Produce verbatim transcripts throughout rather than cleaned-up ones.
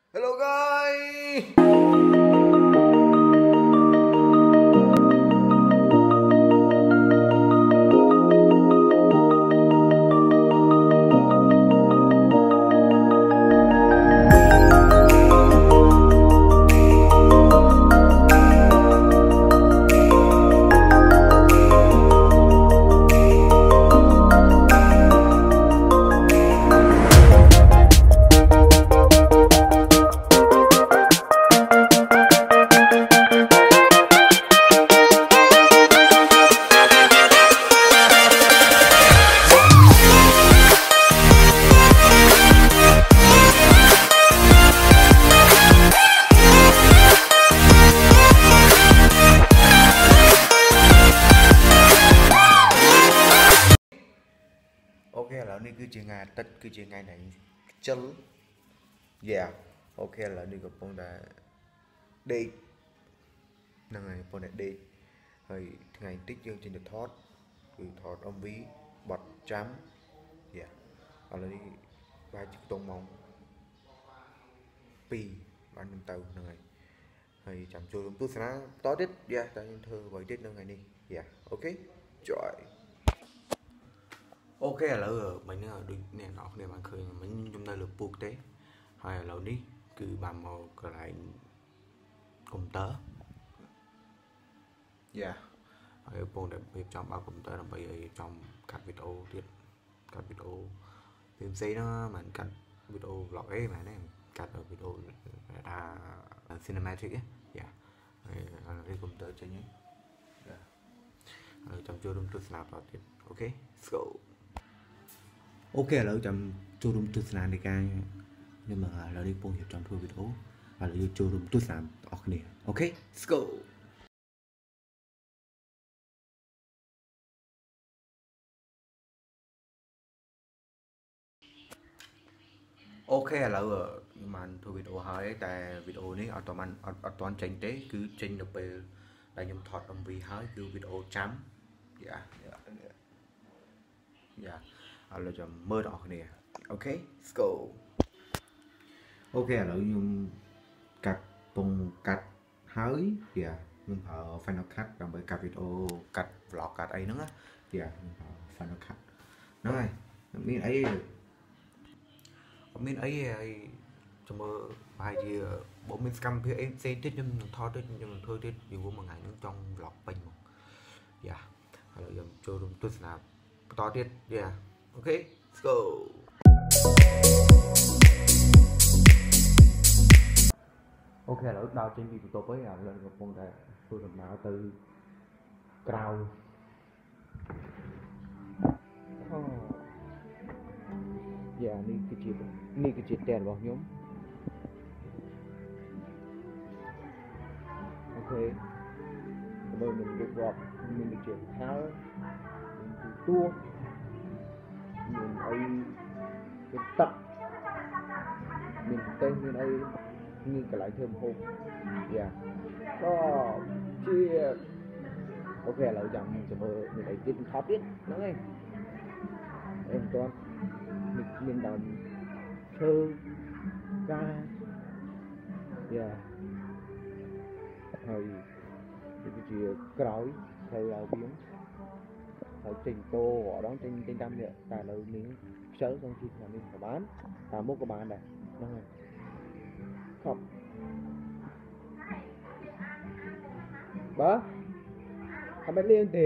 Hello guys. Ok làនេះគឺជាថ្ងៃអាទិត្យគឺជាថ្ងៃដែលខ្ជិល Yeah អូខេឥឡូវនេះកំពុងតែដេកហ្នឹងហើយកំពុងតែដេកហើយថ្ងៃតិចយើងចេញទៅថតគឺថត em vê បត់ចាំ Yeah ឥឡូវនេះបែរជាខ្ទង់ម៉ោងពីរបានខ្ញុំទៅហ្នឹងហើយហើយចាំចូលរួមទស្សនាបន្តទៀត Yeah តើយើងធ្វើអ្វីទៀតនៅថ្ងៃនេះ Yeah អូខេ Joyអូខេឥឡូវមិញហ្នឹងដូចអ្នកនរគ្នាបានឃើញមិញខ្ញុំនៅលើពូកទេហើយឥឡូវនេះគឺបានមកកន្លែងកុំព្យូទ័រយ៉ាហើយកំពុងតែរៀបចំបើកកុំព្យូទ័រដើម្បីឲ្យរៀបចំកាត់វីដេអូទៀតកាត់វីដេអូផ្សេងៗហ្នឹងមិនកាត់វីដេអូ vlog អីមែនទេកាត់វីដេអូថា cinematic យ៉ាហើយរៀបកុំព្យូទ័រចេញហ្នឹងយ៉ាហើយចាំចូលរួមទស្សនាបន្តទៀតអូខេ let's goអូខេឥឡូវចាំចូលរួមទស្សនានៃការខ្ញុំឥឡូវនេះកំពុងរៀបចំធ្វើវីដេអូឥឡូវយើងចូលរួមទស្សនាបងប្អូនគ្នាអូខេ let's go អូខេឥឡូវខ្ញុំបានធ្វើវីដេអូហើយតែវីដេអូនេះអត់ទាន់អត់អត់ទាន់ចេញទេគឺចេញនៅពេលដែលខ្ញុំថត em vê ហើយគឺវីដេអូចាំយ៉ាយ៉ាឥឡូវចាំមើលបងប្អូនគ្នាអូខេ let's go អូខេឥឡូវខ្ញុំកាត់ពងកាត់ហើយយ៉ាខ្ញុំប្រើ Final Cut ដើម្បីកាត់វីដេអូកាត់ vlog កាត់អីហ្នឹងណាយ៉ាខ្ញុំប្រើ Final Cut ហ្នឹងហើយមានអីអត់មានអីហើយចាំមើលប្រហែលជាបើមានសកម្មភាពអីផ្សេងទៀតខ្ញុំនឹងថតទៀតខ្ញុំនឹងធ្វើទៀតយូរមួយថ្ងៃហ្នឹងចង់ vlog ពេញមកយ៉ាឥឡូវខ្ញុំចូលរួមទស្សនាបន្តទៀតយ៉ាអូខេ let's go អូខេឥឡូវដល់ចេញពីបន្ទប់ហើយឥឡូវកំពុងតែធ្វើដំណើរទៅក្រៅអូយ៉ានេះគឺជានេះគឺជាផ្ទះរបស់ខ្ញុំអូខេមើលនឹងវារាប់មានដូចជាខោមានទួមានអីមានទឹកមានផ្ទះមានអីនេះកន្លែងធ្វើម្ហូបយ៉ាក៏ជាអូខេឥឡូវចាំចាំមើលមានអីទៀតថតទៀតហ្នឹងហើយអីមិនទាន់មានដើមឈើការយ៉ាហើយវាជាក្រោយទៅឡើងវិញហើយចេញតោអត់ចេញចេញតាមនេះតែឥឡូវនេះខ្ជិលក្នុងទីថ្ងៃនេះក៏បានតាមមុខក៏បានដែរហ្នឹងហើយខប់បើអត់មែនលៀងទេ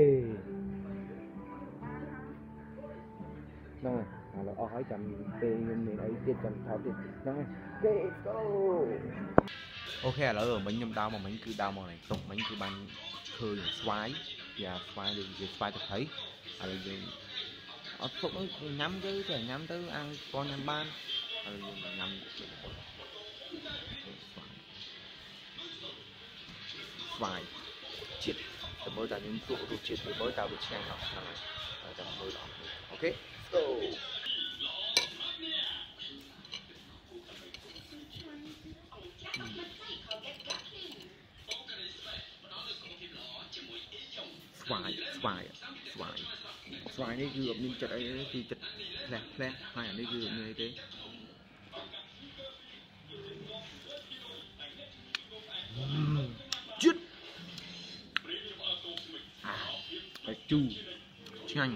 ហ្នឹងហើយឥឡូវអស់ហើយចាំពេលខ្ញុំមានអីទៀតចាំថតទៀតហ្នឹងហើយ Let's go អូខេឥឡូវមិញខ្ញុំដើរមកមិញគឺដើរមកនេះតុកមិញគឺបានឃើញស្វាយយ៉ាស្វាយដូចជាស្វាយទឹកត្រីឥឡូវយើងអត់ទុកញ៉ាំទៅតែញ៉ាំទៅអាក៏ញ៉ាំបានឥឡូវយើងញ៉ាំស្វាយជាតិតែមើលតែខ្ញុំទុករសជាតិមើលតើវាឆ្ងាញ់អត់ហ្នឹងហើយចាំមើលអត់អូខេ go ស្វាយស្វាយស្វាយស្វាយនេះគឺអត់មានចិត្តអីទេគឺចិត្តផ្លែផ្លែហើយអានេះគឺអត់មានអីទេ chu chanh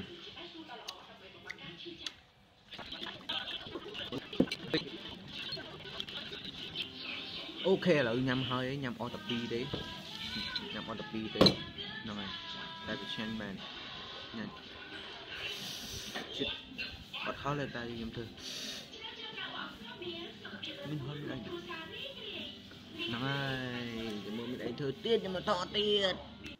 ok là nhằm hơi ấy nhằm on tập pi đấy nhằm on tập pi đấy rồi đây là chanh man nhanh chết bật hơi lên tay nhầm thử mình hơi lên này mưa mình ấy thời tiết nhưng mà to tiết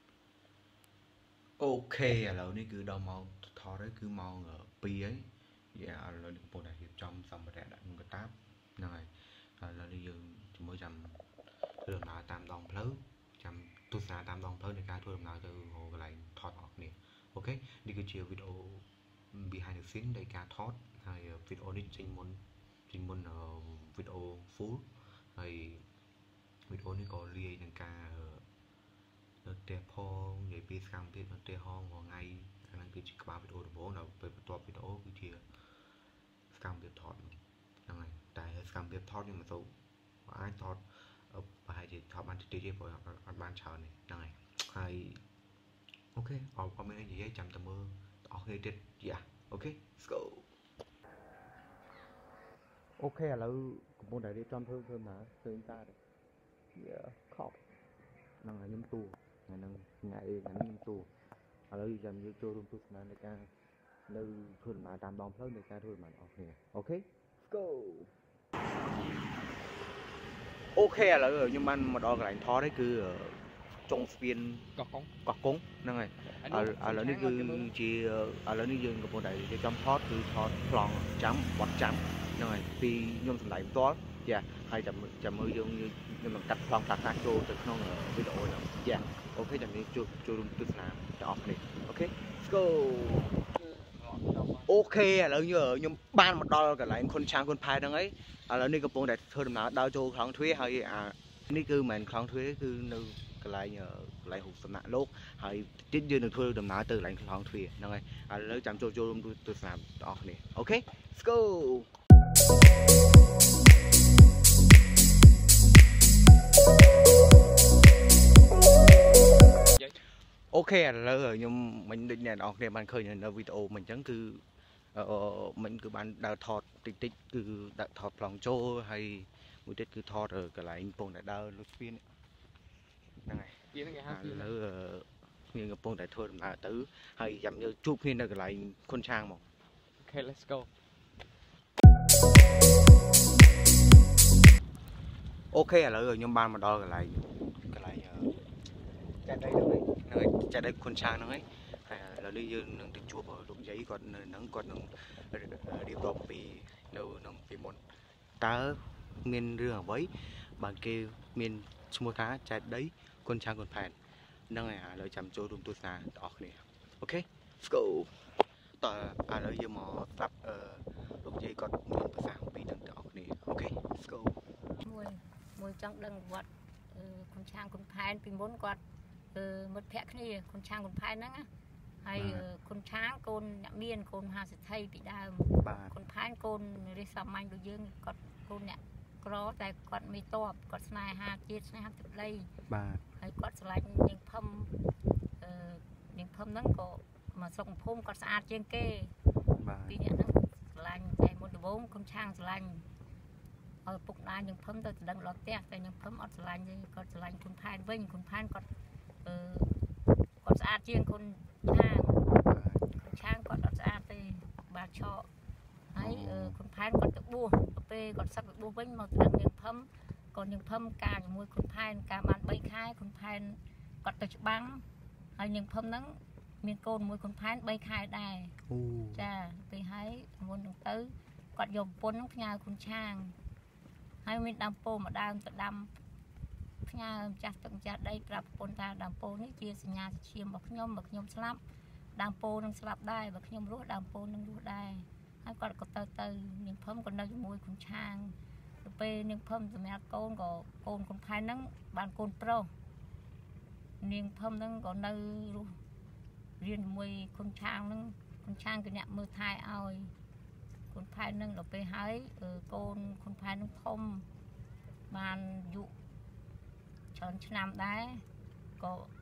ok là này cứ đau màu thò đấy cứ màu ở pi ấy dạ là được bộ đại hiệp trong xong rồi đặt một cái táp này là đi dừng mới chầm đường nào tam đồng lớn chầm tôi xa tam đồng lớn để ca thôi nào từ hồ cái này thọt học nè ok đi cứ chiều video behind the scene đây ca thọt hay video đi trình môn trình môn video full hay video này có liên đến ca nó tè phong vậy pi sang pi nó tè hong vào ngày anh đang cứ chỉ ba video được bố nào về top video cứ chia sang việc thọt này tại sang việc thọt nhưng mà tôi ai thọt ở bài thì thọt ban thì của ban chờ này này hay ok ở comment gì ấy chăm tầm mơ ở hơi chết dạ ok let's go ok là cũng muốn đại đi trong thơm thơm mà thơm ta đấy yeah khóc năng là nhâm tu ngày năng ngày ngày nhâm tu ở đây dành như cho luôn tu là người ta nơi thôi mà tam bom lớn người ta thôi mà ok ok let's go ok là rồi nhưng mà mà đo cái thó đấy cứ ở trong phiên cọc cống cọc cống năng này ở ở lớn này cứ chỉ ở lớn này dừng cái bộ này để trong thót cứ thót plong chấm bọt chấm năng này vì nhôm thành đại to dạ hay chậm chậm mới dương như nhưng mà cắt plong tạt ra cho từ không ở video nào dạ ok chậm đi cho cho tôi làm cho off này ok let's go ok là như ở nhưng ban một đo cái lại con trang con phai đang ấy à làนี่กระโปรงแต่เธอดำน้ำดาวโจคลองทวีให้อ่านี่คือเหมือนคลองทวีคือนึกcái lại nhờ lại hụt sầm nặng lốt hay tiết dư được thôi đầm ná từ lại clong thuyền năng ấy à lấy chạm cho cho tôi tôi làm đọc này ok let's go ok là rồi nhưng mình định này đọc này bạn khơi nhận video mình chẳng cứ mình cứ bạn đào thọt tích tích cứ đào thọt lòng trô hay mũi tết cứ thọt ở cái lại bông đại đào lúc phiên này lỡ như gặp bông đại thôi là tứ hay dặm như chụp phiên là cái lại con trang một ok let's go ok là rồi nhưng ban mà đo cái lại cái lại trái đây đâu này trái đây con trang nó ấy là đi dương nâng chụp ở đụng giấy còn nâng còn nâng điệp đọc vì đâu nâng vì một tá miền rửa với bằng kêu miền mua cá trái đấy con trang con phèn nâng này à lời chăm cho đúng tôi xa đọc này ok let's go tờ à lời giờ mà tập đụng giấy còn miền bờ sao bị nâng đọc này ok let's go mùi mùi trong đằng vật con trang con phèn vì muốn quạt một phép này con trang con phèn đó hay con tráng con nhạc miên con hà sẽ thay bị đau con phán con đi xăm anh đối dương con con nhạc có tại con mi to con này hà chết này hà tự lây hay con lại những phong những phong nắng có mà sông phun con sạch trên kê vì nhận nó lành tại một đồ bốn con trang lành ở bụng đá những phong tôi đang lọt tẹt tại những phong ở lành thì con lành con phán vinh con phán con con sạch trên con trang trang còn đặt ra thì bà cho ấy con phán còn được bua p còn sắp được bua với một lần những thấm còn những thấm cả mùi con phán cả bạn bay khai con phán còn được băng hay những thấm nắng miền cồn mùi con phán bay khai đài cha thì hãy muốn được tới còn dùng bốn nó nhà con trang hay mình đam po mà đang tự đam nhà chặt từng chặt đây gặp con ta đam po này chia nhà chiêm bọc nhôm bọc nhôm slap đam po năng slap đai bọc nhôm rút đam po năng rút đai hay còn có tơ tơ những phơm còn nơi mùi con trang pe những phơm từ mẹ con có con con thái nắng bàn con pro những phơm nắng còn nơi riêng mùi con trang nắng con trang cái nhạc mưa thai oi con thái nắng là pe hái con con thái nắng thông bàn dụ chọn năm đấy có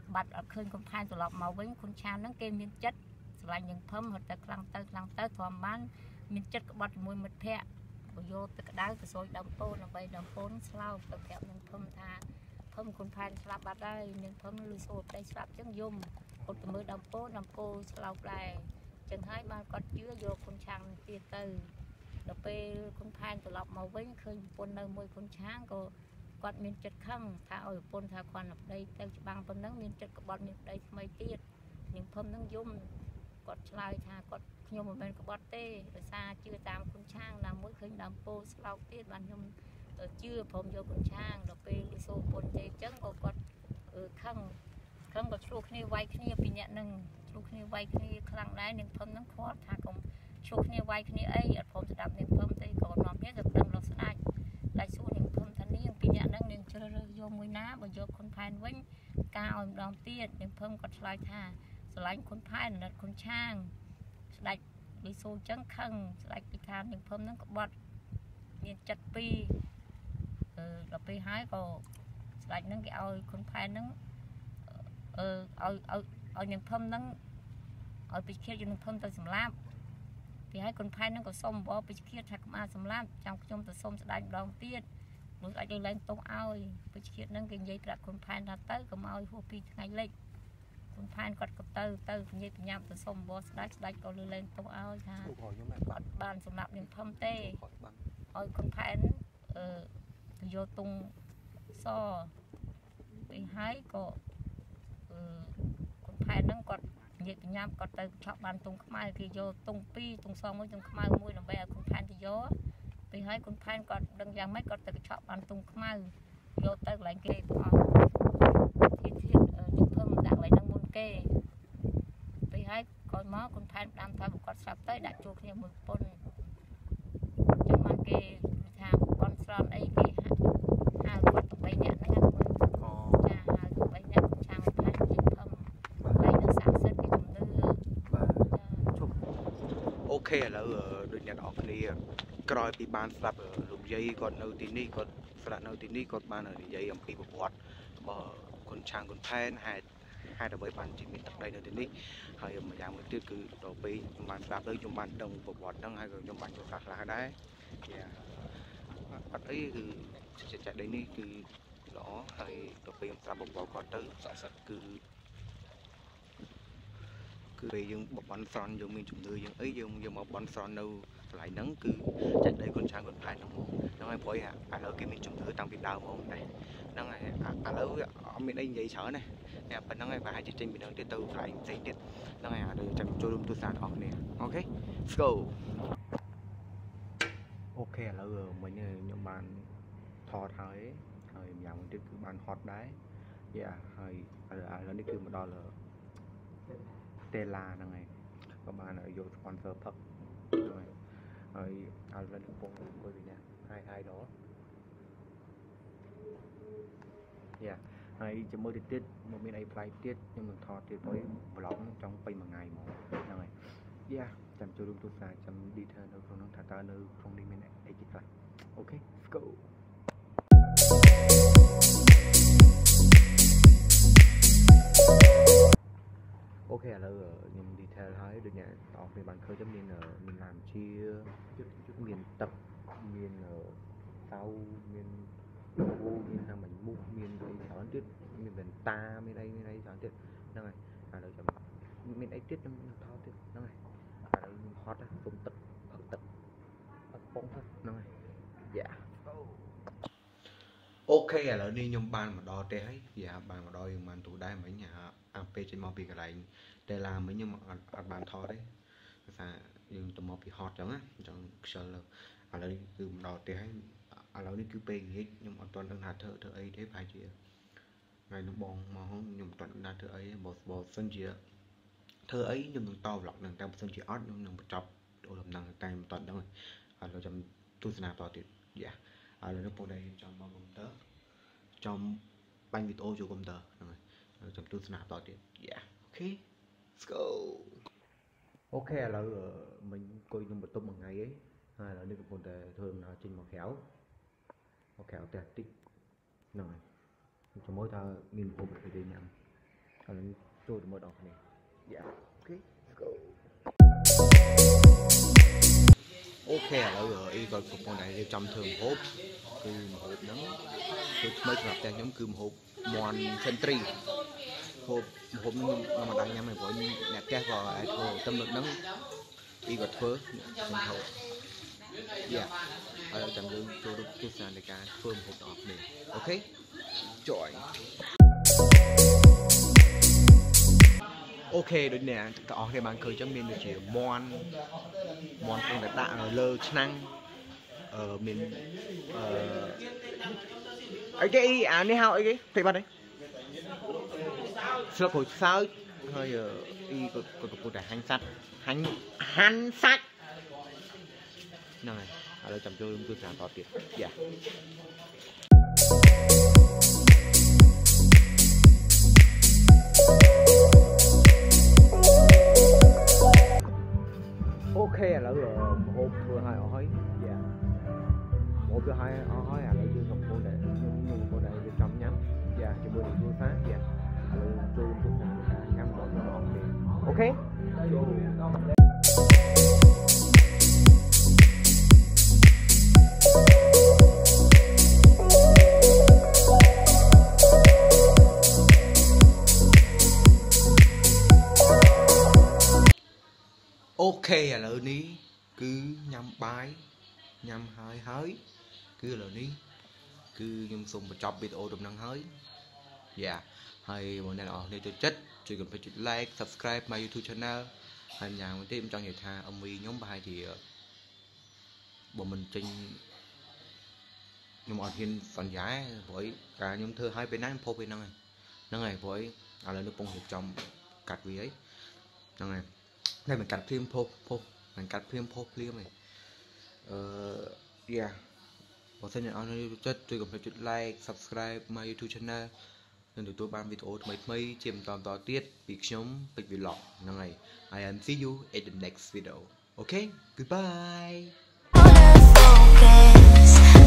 បាត់អត់ឃើញកុំផានត្រឡប់មកវិញគុនឆានហ្នឹងគេមានចិត្តស្រឡាញ់នឹងភឹមហត់តែខ្លាំងទៅខ្លាំងទៅធម្មបានមានចិត្តក្បត់ជាមួយមិត្តភ័ក្តិបើយកទៅក្តៅទៅសួយដើមពោដើម្បីដើមពោស្លោកទៅប្រាប់នឹងភឹមថាភឹមគុនផានស្លាប់បាត់ហើយនឹងភឹមលឺសូរប្តីស្លាប់ចឹងយំគាត់ទៅមើលដើមពោដើមពោស្លោកដែរចឹងហើយបានគាត់ជឿយកគុនឆាងទៀតទៅដល់ពេលគុនផានត្រឡប់មកវិញឃើញប្រពន្ធនៅមួយគុនឆាងក៏គាត់មានចិត្តខឹងថាឲ្យប្រពន្ធថាគាត់នៅប្តីទៅច្បាំងប៉ុណ្ណឹងមានចិត្តក្បត់មានប្តីថ្មីទៀតនឹងភឹមនឹងយំគាត់ឆ្លើយថាគាត់ខ្ញុំមិនមែនក្បត់ទេដោយសារជឿតាមគុនឆាងណាមួយឃើញដើមពោស្លោកទៀតបានខ្ញុំជឿព្រមយកគុនឆាងដល់ពេលលីសូពុនទេអញ្ចឹងក៏គាត់ខឹងខឹងក៏ឆ្លោះគ្នាវាយគ្នាពីអ្នកនឹងឆ្លោះគ្នាវាយគ្នាខ្លាំងដែរនឹងភឹមនឹងខាត់ថាកុំឆ្លោះគ្នាវាយគ្នាអីអត់ព្រមស្ដាប់នឹងភឹមទេក៏នាំគ្នាទៅប្តឹងលោកស្ដេចដាច់សួរនឹងភឹមថានាងពីអ្នកនឹងនឹងជ្រើសរើសយកមួយណាបើយកគុនផែនវិញការឲ្យម្ដងទៀតនឹងភឹមគាត់ឆ្លើយថាស្រឡាញ់គុនផែនណិតគុនឆាងស្ដេចលីសូអញ្ចឹងខឹងស្ដេចពីថានឹងភឹមនឹងក្បត់មានចិត្តពីរអឺដល់ពេលហើយក៏ស្ដេចនឹងគេឲ្យគុនផែននឹងអឺឲ្យឲ្យឲ្យនឹងភឹមនឹងឲ្យពេជ្រឃាតយកនឹងភឹមទៅសម្លាប់ពីហើយគុនផែននឹងក៏សុំបបពេជ្រឃាតថាកុំឲ្យសម្លាប់ចាំខ្ញុំទៅសុំស្ដេចម្ដងទៀតនោះស្ដេចលើឡើងទោសឲ្យពេជ្រឃាតនឹងគេនិយាយប្រាប់គុនផែនថាទៅកុំឲ្យហួសពីថ្ងៃលិចគុនផែនគាត់ក៏ទៅទៅនិយាយបញ្ញាទៅសុំបបស្ដេចស្ដេចក៏លើឡើងទោសឲ្យថាគាត់បានសម្លាប់នឹងភឹមទេឲ្យគុនផែនអឺទៅយកទងសពីហើយក៏អឺគុនផែនហ្នឹងគាត់និយាយបញ្ញាគាត់ទៅឆក់បានទងខ្មៅគេយកទងពីរទងសមួយទងខ្មៅមួយដើម្បីឲ្យគុនផែនទៅយកពីហើយគុនផែនគាត់ដឹងយ៉ាងម៉េចគាត់ទៅឆក់បានទងខ្មៅយកទៅកន្លែងគេបងអស់ធៀបធៀបនឹងភឹមដាក់កន្លែងហ្នឹងមុនគេពីហើយក្រោយមកគុនផែនដាំថាគាត់ស្រាប់ទៅដាក់ជួគ្នាមួយប្រពន្ធចឹងបានគេថាបនស្រន់អីគេហៅគាត់ទៅបីអ្នកហ្នឹងមួយចាហៅទៅបីអ្នកឆាងផែននិយាយភឹមហើយនឹងស័ក្តិសិទ្ធិគេជំនឿបាទជប់អូខេឥឡូវដូចអ្នកនរគ្នាក្រោយពីបានស្ដាប់លោកយាយគាត់នៅទីនេះគាត់ស្ដាប់នៅទីនេះគាត់បាននិយាយអំពីប្រវត្តិរបស់គុនឆាងគុនផែនហេតុហេតុអ្វីបានជាមានទឹកដីនៅទីនេះហើយម្យ៉ាងមួយទៀតគឺដល់ពេលខ្ញុំបានស្ដាប់ទៅខ្ញុំបានដឹងប្រវត្តិហ្នឹងហើយក៏ខ្ញុំបានយល់ខ្លះខ្លះដែរយ៉ាអត់អីគឺចេះដីនេះគឺល្អហើយដល់ពេលខ្ញុំស្ដាប់ប្រវត្តិគាត់ទៅស័ក្តិសិទ្ធិគឺគឺពេលយើងបបន់ស្រន់យើងមានជំនឿយើងអីយើងយើងមកបន់ស្រន់នៅកន្លែងហ្នឹងគឺចេះដីគុនឆាងគុនផែនហ្នឹងហ្នឹងហើយព្រោះឥឡូវគេមានជំនឿតាំងពីដើមមកដែរហ្នឹងហើយឥឡូវអត់មានអីនិយាយច្រើនទេតែប៉ុណ្្នឹងហើយប្រហែលជាចេញពីហ្នឹងទៀតទៅកន្លែងផ្សេងទៀតហ្នឹងហើយឥឡូវចាំចូលរួមទស្សនាបងប្អូនអូខេ let's go អូខេឥឡូវមិញខ្ញុំបានថតហើយហើយម្យ៉ាងមួយទៀតគឺបានហត់ដែរយ៉ាហើយឥឡូវនេះគឺមកដល់តេឡាហ្នឹងហើយក៏បានយក sponsor ផឹកហ្នឹងហើយហើយឥឡូវនេះកំពុងអង្គុយពីនេះហើយហើយដល់យ៉ាហើយជាមួយទៅទៀតមកមានអីប្លែកទៀតខ្ញុំនឹងថតទៀតព្រោះ vlog ចង់ពេញមួយថ្ងៃហ្មងហ្នឹងហើយយ៉ាចាំចូលរួមទស្សនាចាំ detail នៅក្នុងនោះថាតើនៅក្នុងនេះមានអីគេខ្លះអូខេ let's go អូខេឥឡូវខ្ញុំ detail ហើយដូចអ្នកតោះគ្នាបានឃើញទៅមានមានឡានជាមានទឹកមានសៅមានវូមានតាមមិនមុខមានអីច្រើនទៀតមានវ៉ែនតាមានអីមានអីច្រើនទៀតហ្នឹងហើយឥឡូវចាំមានអីទៀតខ្ញុំថតទៀតហ្នឹងហើយឥឡូវខ្ញុំហត់សុំទឹកផឹកទឹកផឹកពងហ្នឹងហើយយ៉ាអូខេឥឡូវនេះខ្ញុំបានមកដល់ផ្ទះហើយយ៉ាបានមកដល់យើងបានទូដែរមិញអាពេលចេញមកពីកន្លែងតែឡាមិញខ្ញុំអត់អត់បានថតទេភាសាយើងទៅមកពីហត់ចឹងណាអញ្ចឹងខ្ជិលឥឡូវនេះគឺមកដល់ផ្ទះហើយឥឡូវនេះគឺពេលល្ងាចខ្ញុំអត់ទាន់ដឹងថាធ្វើធ្វើអីទេប្រហែលជាថ្ងៃនោះបងមកខ្ញុំអត់ទាន់ដឹងថាធ្វើអីទេបើបើសិនជាធ្វើអីខ្ញុំនឹងត vlog នឹងតែបើសិនជាអត់ខ្ញុំនឹងបញ្ចប់អូដំណឹងតែមិនទាន់ដឹងឥឡូវចាំទស្សនាបន្តទៀតយ៉ាឥឡូវនេះបងតែចាំមកកុំព្យូទ័រចំបាញ់វីដេអូចូលកុំព្យូទ័រហ្នឹងហើយចាំទស្សនាបន្តទៀតយ៉ាអូខេ let's go អូខេឥឡូវមិញអង្គុយក្នុងបន្ទប់មួយថ្ងៃឯងហើយឥឡូវនេះកំពុងតែធ្វើដំណើរចេញមកក្រៅមកក្រៅផ្ទះតិចហ្នឹងហើយជាមួយថាមានពុកអីទេញ៉ាំឥឡូវចូលទៅមើលដល់គ្នា Yeah okay let's go អូខេឥឡូវអ៊ីក៏កំពុងតែរៀបចំធ្វើម្ហូបគឺម្ហូបហ្នឹងគឺថ្មីសម្រាប់តែខ្ញុំគឺម្ហូបមាន់សិនត្រីម្ហូបម្ហូបហ្នឹងខ្ញុំមិនដឹងញ៉ាំទេព្រោះអ្នកផ្ទះក៏អាចធ្វើទំនឹកហ្នឹងអ៊ីក៏ធ្វើខ្ញុំធ្វើ Yeah ឥឡូវចាំយើងចូលរួមទស្សនានៃការធ្វើម្ហូបដល់គ្នាអូខេ Join អូខេដូចនេះទាំងអស់គ្នាបានឃើញចឹងមានដូចជាមាន់មាន់កំពុងតែដាក់លើឆ្នាំងអឺមានអឺអីគេអានេះហៅអីគេភ្លេចបាត់ហើយស្លឹកក្រូចសើចហើយអ៊ីក៏កំពុងតែហាញ់សាច់ហាញ់ហាន់សាច់ហ្នឹងហើយឥឡូវចាំចូលរួមទស្សនាតទៀតយ៉ាអូខេឥឡូវម្ហូបធ្វើឲ្យអស់ហើយយ៉ាម្ហូបធ្វើឲ្យអស់ហើយឥឡូវយើងកំពុងតែខ្ញុំខ្ញុំកំពុងតែរៀបចំញ៉ាំយ៉ាជាមួយនឹងគ្រួសារយ៉ាឥឡូវចូលទស្សនាការញ៉ាំរបស់យើងអស់គ្នាអូខេចូលអូខេឥឡូវនេះគឺញ៉ាំបាយញ៉ាំហើយហើយគឺឥឡូវនេះគឺខ្ញុំសូមបញ្ចប់វីដេអូដំណឹងហើយយ៉ាហើយបងប្អូនទាំងអស់គ្នាចូលចិត្តជួយកុំភ្លេចចុច like subscribe my YouTube channel ហើយយ៉ាងមួយទៀតខ្ញុំចង់និយាយថា em vê ខ្ញុំប្រហែលជាបើមិនចេញខ្ញុំអត់ហ៊ានសន្យាព្រោះការខ្ញុំធ្វើឲ្យពេលណាខ្ញុំផុសពេលហ្នឹងហើយហ្នឹងហើយព្រោះឥឡូវនេះកំពុងរៀបចំកាត់វាហើយហ្នឹងហើយតែមិនកាត់ភ្លាមផុសផុសមិនកាត់ភ្លាមផុសភ្លាមទេអឺយ៉ាបើសិនជាអរគុណចិត្តជួយកុំភ្លេចចុច like subscribe my YouTube channel នឹងទទួលបានវីដេអូថ្មីថ្មីជាបន្តបន្តទៀតពីខ្ញុំពេជ្រ Vlog ហ្នឹងហើយ I am see you at the next video okay goodbye